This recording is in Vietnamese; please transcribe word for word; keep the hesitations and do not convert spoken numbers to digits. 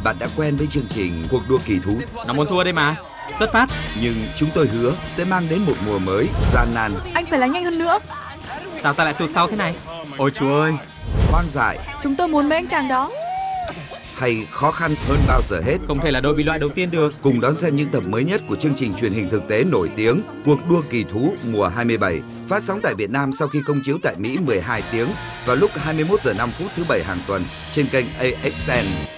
Bạn đã quen với chương trình Cuộc đua kỳ thú. Nó muốn thua đây mà. Xuất phát. Nhưng chúng tôi hứa sẽ mang đến một mùa mới gian nan. Anh phải lái nhanh hơn nữa. Sao ta lại tụt sau thế này? Ôi chúa ơi. Hoang dại. Chúng tôi muốn mấy anh chàng đó. Hay khó khăn hơn bao giờ hết. Không thể là đội bị loại đầu tiên được. Cùng đón xem những tập mới nhất của chương trình truyền hình thực tế nổi tiếng Cuộc đua kỳ thú mùa hai mươi bảy, phát sóng tại Việt Nam sau khi công chiếu tại Mỹ mười hai tiếng vào lúc hai mươi mốt giờ năm phút thứ bảy hàng tuần trên kênh a ích en.